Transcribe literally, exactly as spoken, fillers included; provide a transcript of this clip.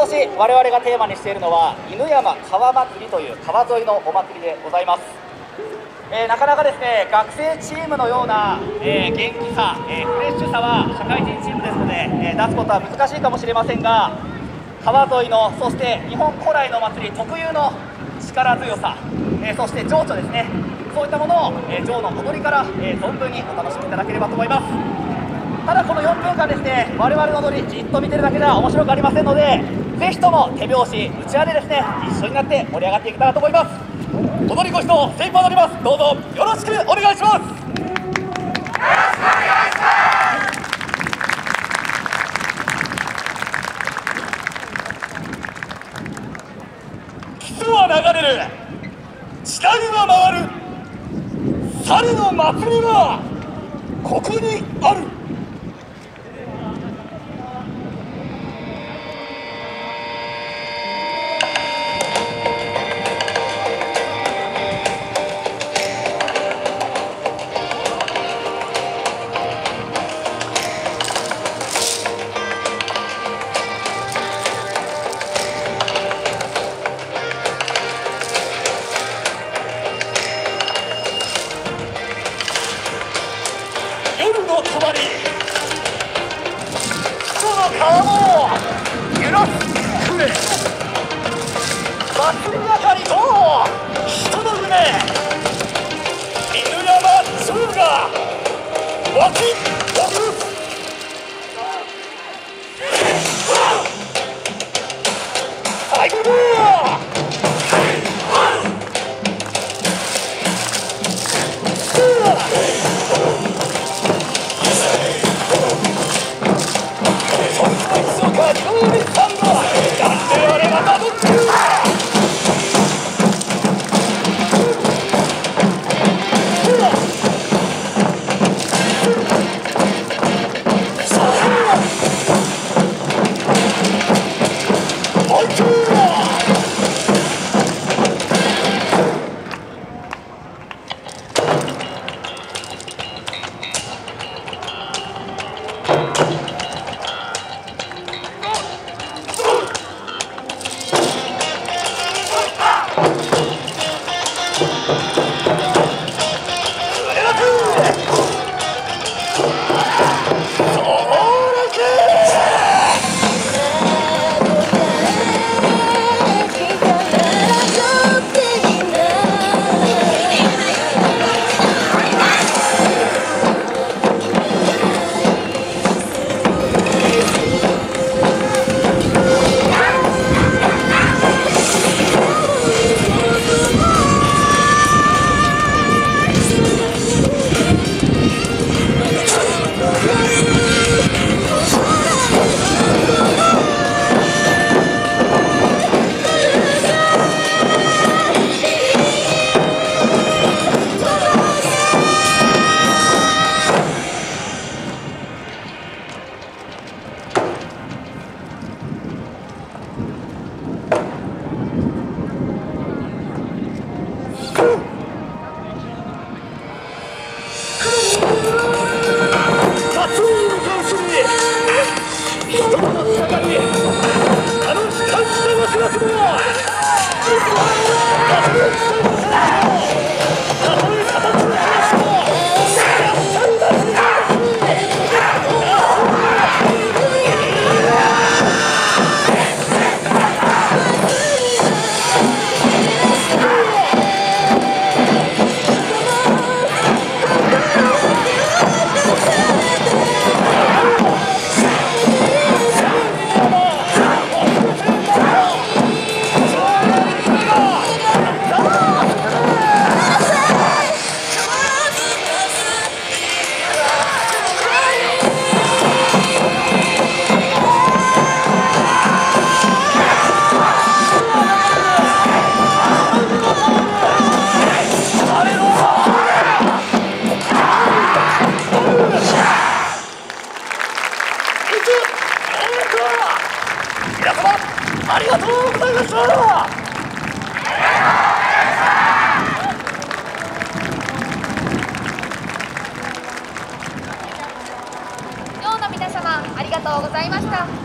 年我々がテーマにしているのは犬山川祭りという川沿いのお祭りでございます。えー、なかなかですね学生チームのような、えー、元気さ、えー、フレッシュさは社会人チームですので、えー、出すことは難しいかもしれませんが、川沿いのそして日本古来のお祭り特有の力強さ、えー、そして情緒ですね、そういったものを、えー、情の踊りから、えー、存分にお楽しみいただければと思います。ただこのよんぷんかんですね、我々の踊りじっと見てるだけでは面白くありませんので、ぜひとも手拍子うちわでですね一緒になって盛り上がっていけたらと思います。踊り子指導精一杯踊ります。どうぞよろしくお願いします。よろしくお願いします。季は流れる、時代は回る、猿の祭りはここにある。夜の帳、人の川も揺らす船、祭り明かりと人の夢、犬山城が湧き起こる。最後だ。ありがとうございました。 今日の皆様ありがとうございました。